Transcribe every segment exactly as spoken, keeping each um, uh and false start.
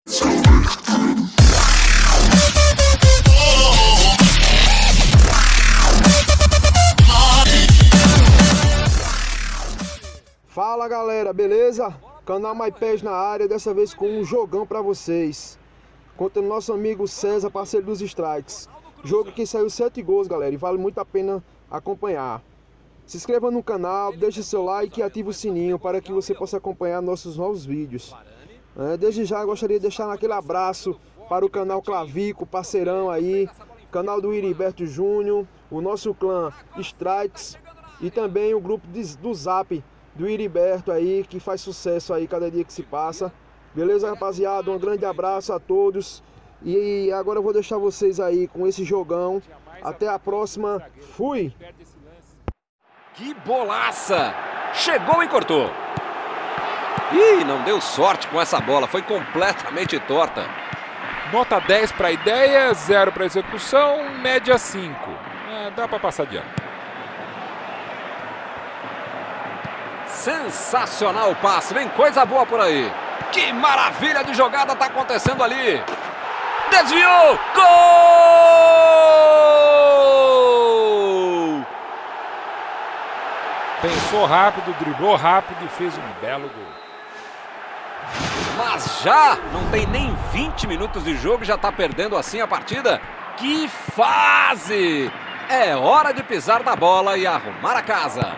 Fala galera, beleza? Canal MyPES na área, dessa vez com um jogão pra vocês contra o nosso amigo César, parceiro dos Strikes. Jogo que saiu sete gols, galera, e vale muito a pena acompanhar. Se inscreva no canal, deixe seu like e ative o sininho para que você possa acompanhar nossos novos vídeos. É, desde já gostaria de deixar aquele abraço para o canal Clavico, parceirão aí, canal do Iriberto Júnior, o nosso clã Strikes e também o grupo de, do Zap do Iriberto aí, que faz sucesso aí cada dia que se passa. Beleza, rapaziada? Um grande abraço a todos. E agora eu vou deixar vocês aí com esse jogão. Até a próxima. Fui! Que bolaça! Chegou e cortou. Ih, não deu sorte com essa bola. Foi completamente torta. Nota dez para a ideia, zero para a execução, média cinco. É, dá para passar de ano. Sensacional o passe, vem coisa boa por aí. Que maravilha de jogada está acontecendo ali. Desviou, gol! Pensou rápido, driblou rápido e fez um belo gol. Mas já não tem nem vinte minutos de jogo e já está perdendo assim a partida. Que fase! É hora de pisar na bola e arrumar a casa.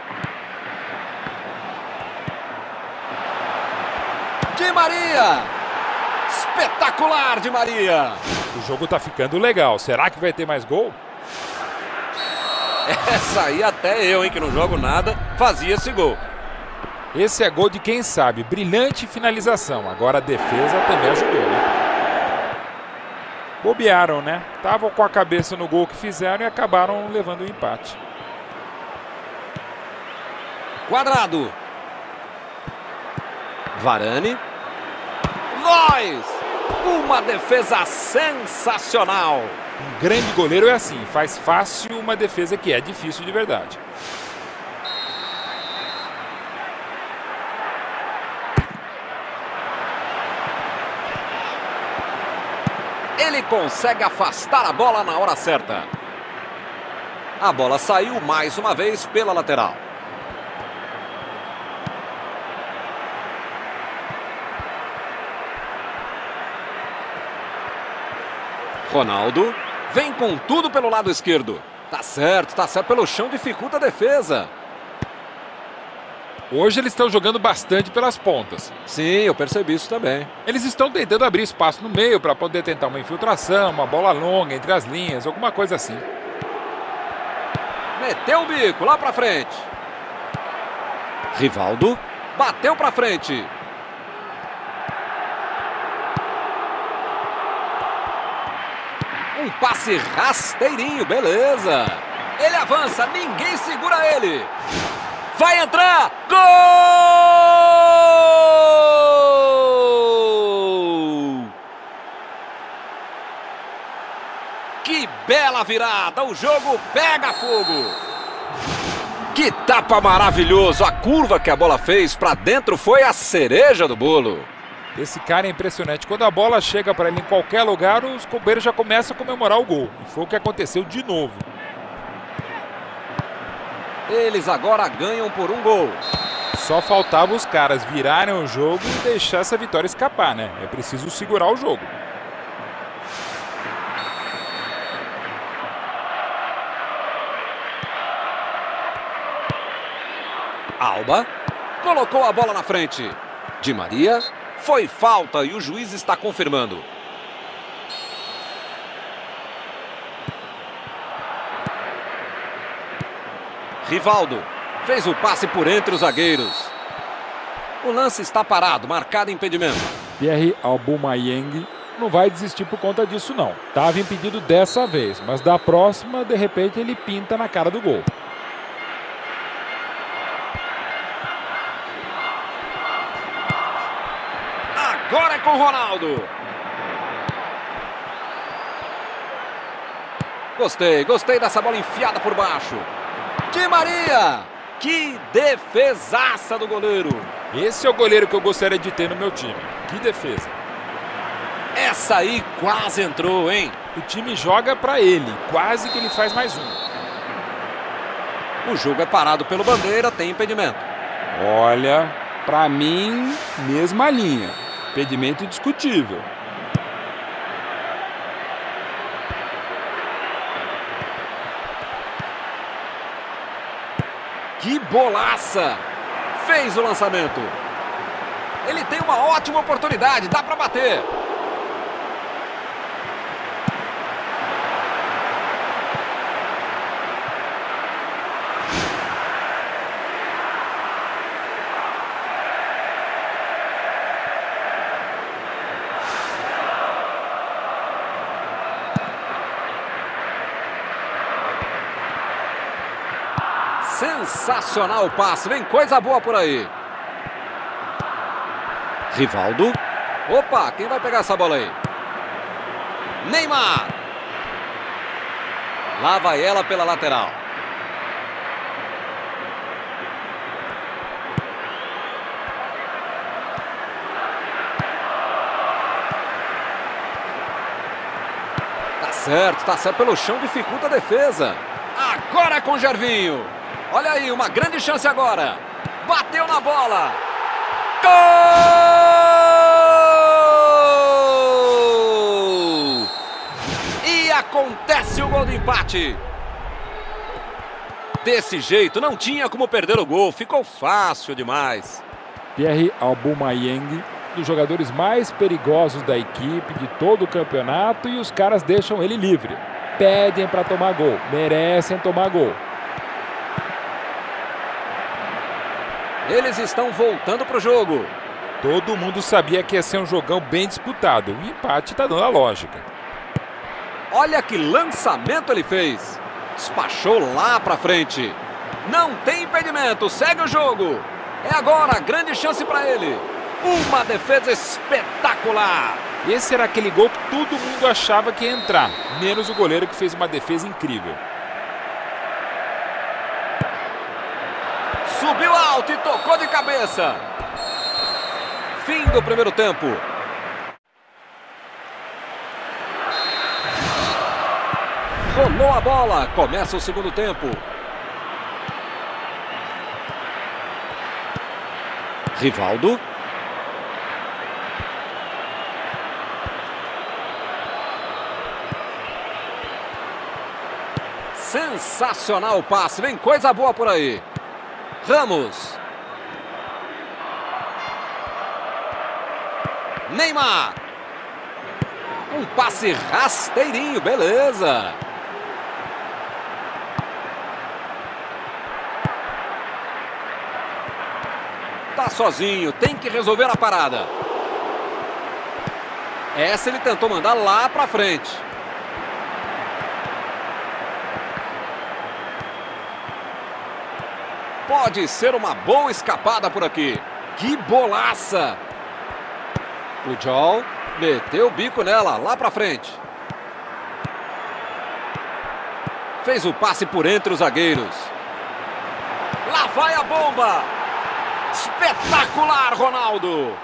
Di Maria! Espetacular, Di Maria! O jogo tá ficando legal. Será que vai ter mais gol? Essa aí até eu, hein, que não jogo nada, fazia esse gol. Esse é gol de quem sabe. Brilhante finalização. Agora a defesa também ajudou, né? Bobearam, né? Estavam com a cabeça no gol que fizeram e acabaram levando o empate. Quadrado. Varane. Nós! Uma defesa sensacional. Um grande goleiro é assim, faz fácil uma defesa que é difícil de verdade. Ele consegue afastar a bola na hora certa. A bola saiu mais uma vez pela lateral. Ronaldo vem com tudo pelo lado esquerdo. Tá certo, tá certo. Pelo chão dificulta a defesa. Hoje eles estão jogando bastante pelas pontas. Sim, eu percebi isso também. Eles estão tentando abrir espaço no meio para poder tentar uma infiltração, uma bola longa entre as linhas, alguma coisa assim. Meteu o bico lá pra frente. Rivaldo bateu pra frente. Um passe rasteirinho, beleza. Ele avança, ninguém segura ele. Vai entrar, gol! Que bela virada, o jogo pega fogo. Que tapa maravilhoso, a curva que a bola fez para dentro foi a cereja do bolo. Esse cara é impressionante. Quando a bola chega para ele em qualquer lugar, os companheiros já começam a comemorar o gol. E foi o que aconteceu de novo. Eles agora ganham por um gol. Só faltava os caras virarem o jogo e deixar essa vitória escapar, né? É preciso segurar o jogo. Alba colocou a bola na frente. Di Maria. Foi falta e o juiz está confirmando. Rivaldo fez o passe por entre os zagueiros. O lance está parado, marcado impedimento. Pierre Aubameyang não vai desistir por conta disso não. Estava impedido dessa vez, mas da próxima, de repente, ele pinta na cara do gol. Agora é com Ronaldo. Gostei, gostei dessa bola enfiada por baixo. Di Maria. Que defesaça do goleiro. Esse é o goleiro que eu gostaria de ter no meu time. Que defesa. Essa aí quase entrou, hein? O time joga para ele, quase que ele faz mais um. O jogo é parado pelo bandeira, tem impedimento. Olha, para mim, mesma linha. Impedimento indiscutível. Que bolaça! Fez o lançamento. Ele tem uma ótima oportunidade, dá para bater. Sensacional o passe, vem coisa boa por aí. Rivaldo. Opa, quem vai pegar essa bola aí? Neymar. Lá vai ela pela lateral. Tá certo, tá certo pelo chão, dificulta a defesa. Agora é com o Gervinho. Olha aí, uma grande chance agora. Bateu na bola. Gol! E acontece o gol do empate. Desse jeito, não tinha como perder o gol. Ficou fácil demais. Pierre Aubameyang, um dos jogadores mais perigosos da equipe, de todo o campeonato, e os caras deixam ele livre. Pedem para tomar gol, merecem tomar gol. Eles estão voltando para o jogo. Todo mundo sabia que ia ser um jogão bem disputado. O empate está dando a lógica. Olha que lançamento ele fez. Despachou lá para frente. Não tem impedimento, segue o jogo. É agora, grande chance para ele. Uma defesa espetacular. Esse era aquele gol que todo mundo achava que ia entrar, menos o goleiro, que fez uma defesa incrível. Subiu alto e tocou de cabeça. Fim do primeiro tempo. Rolou a bola. Começa o segundo tempo. Rivaldo. Sensacional o passe. Vem coisa boa por aí. Ramos. Neymar. Um passe rasteirinho, beleza. Tá sozinho, tem que resolver a parada. Essa ele tentou mandar lá pra frente. Pode ser uma boa escapada por aqui. Que bolaça! Pujol meteu o bico nela, lá pra frente. Fez o passe por entre os zagueiros. Lá vai a bomba! Espetacular, Ronaldo!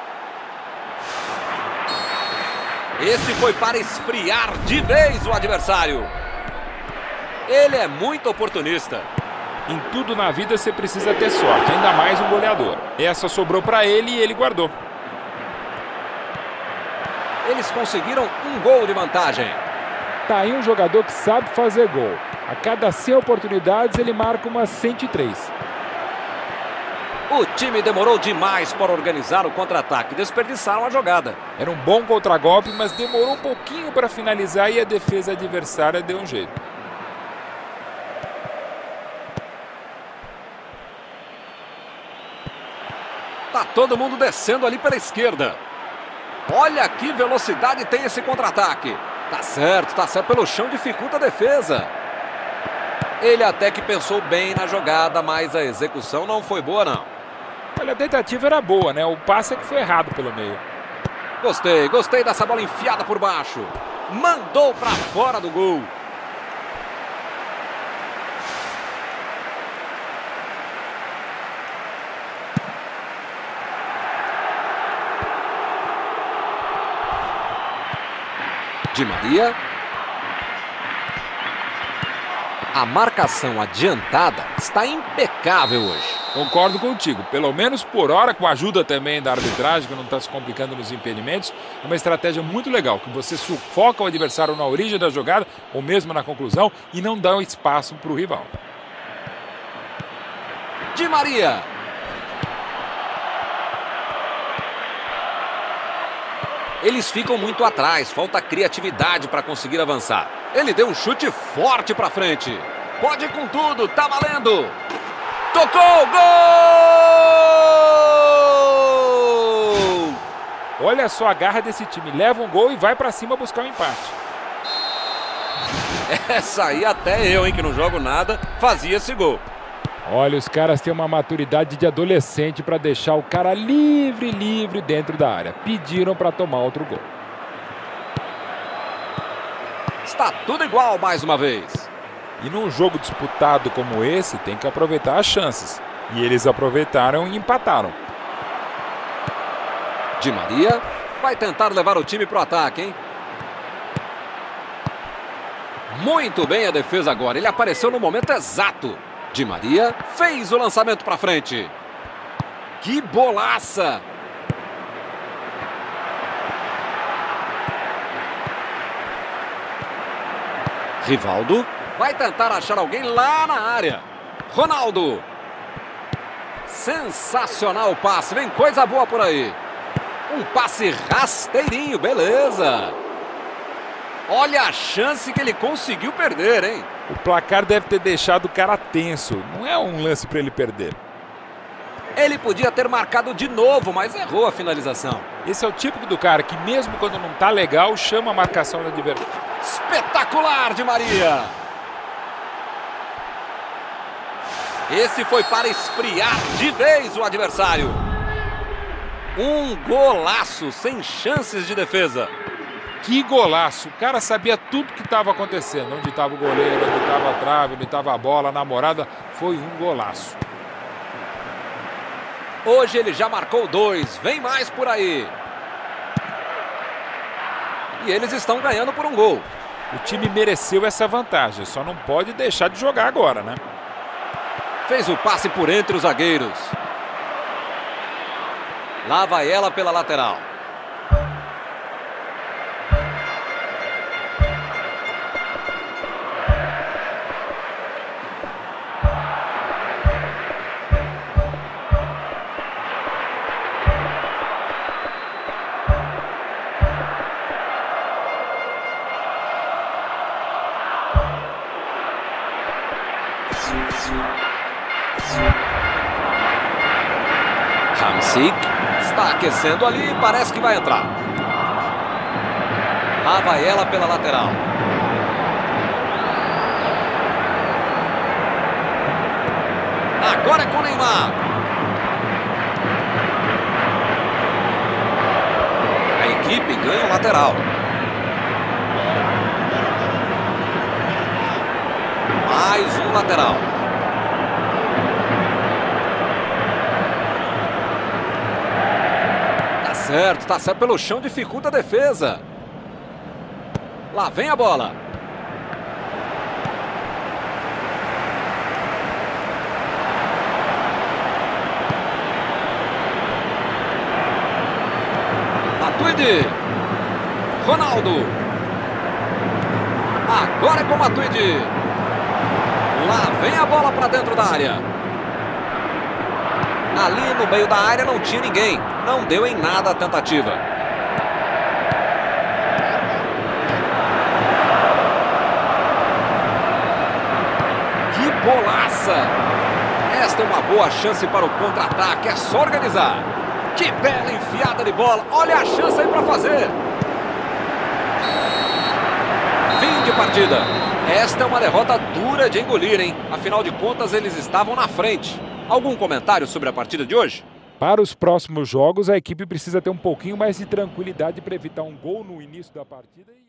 Esse foi para esfriar de vez o adversário. Ele é muito oportunista. Em tudo na vida você precisa ter sorte, ainda mais um goleador. Essa sobrou para ele e ele guardou. Eles conseguiram um gol de vantagem. Tá aí um jogador que sabe fazer gol. A cada cem oportunidades ele marca umas cento e três. O time demorou demais para organizar o contra-ataque. Desperdiçaram a jogada. Era um bom contragolpe, mas demorou um pouquinho para finalizar e a defesa adversária deu um jeito. Tá todo mundo descendo ali pela esquerda. Olha que velocidade tem esse contra-ataque. Tá certo, tá certo. Pelo chão dificulta a defesa. Ele até que pensou bem na jogada, mas a execução não foi boa, não. Olha, a tentativa era boa, né? O passe é que foi errado pelo meio. Gostei, gostei dessa bola enfiada por baixo. Mandou pra fora do gol. Di Maria. A marcação adiantada está impecável hoje. Concordo contigo. Pelo menos por hora, com a ajuda também da arbitragem, que não está se complicando nos impedimentos. É uma estratégia muito legal, que você sufoca o adversário na origem da jogada, ou mesmo na conclusão, e não dá um espaço para o rival. Di Maria. Eles ficam muito atrás, falta criatividade para conseguir avançar. Ele deu um chute forte para frente. Pode ir com tudo, tá valendo. Tocou, gol! Olha só a garra desse time. Leva um gol e vai para cima buscar um empate. Essa aí até eu, hein, que não jogo nada, fazia esse gol. Olha, os caras têm uma maturidade de adolescente para deixar o cara livre, livre dentro da área. Pediram para tomar outro gol. Está tudo igual mais uma vez. E num jogo disputado como esse, tem que aproveitar as chances. E eles aproveitaram e empataram. Di Maria vai tentar levar o time para o ataque, hein? Muito bem a defesa agora. Ele apareceu no momento exato. Di Maria fez o lançamento para frente. Que bolaça! Rivaldo vai tentar achar alguém lá na área. Ronaldo. Sensacional o passe. Vem coisa boa por aí. Um passe rasteirinho. Beleza. Olha a chance que ele conseguiu perder, hein? O placar deve ter deixado o cara tenso. Não é um lance para ele perder. Ele podia ter marcado de novo, mas errou a finalização. Esse é o típico do cara que mesmo quando não tá legal, chama a marcação do adversário. Espetacular, Di Maria. Esse foi para esfriar de vez o adversário. Um golaço sem chances de defesa. Que golaço! O cara sabia tudo que estava acontecendo. Onde estava o goleiro, onde estava a trave, onde estava a bola, a namorada. Foi um golaço. Hoje ele já marcou dois. Vem mais por aí. E eles estão ganhando por um gol. O time mereceu essa vantagem. Só não pode deixar de jogar agora, né? Fez o passe por entre os zagueiros. Lá vai ela pela lateral. Hamsik está aquecendo ali e parece que vai entrar. Lá vai ela pela lateral. Agora é com o Neymar. A equipe ganha o lateral. Mais um lateral. Certo, tá certo pelo chão, dificulta a defesa. Lá vem a bola. Matuidi. Ronaldo. Agora é com Matuidi. Lá vem a bola para dentro da área. Ali no meio da área não tinha ninguém. Não deu em nada a tentativa. Que bolaça! Esta é uma boa chance para o contra-ataque. É só organizar. Que bela enfiada de bola. Olha a chance aí para fazer. Fim de partida. Esta é uma derrota dura de engolir, hein? Afinal de contas, eles estavam na frente. Algum comentário sobre a partida de hoje? Para os próximos jogos, a equipe precisa ter um pouquinho mais de tranquilidade para evitar um gol no início da partida.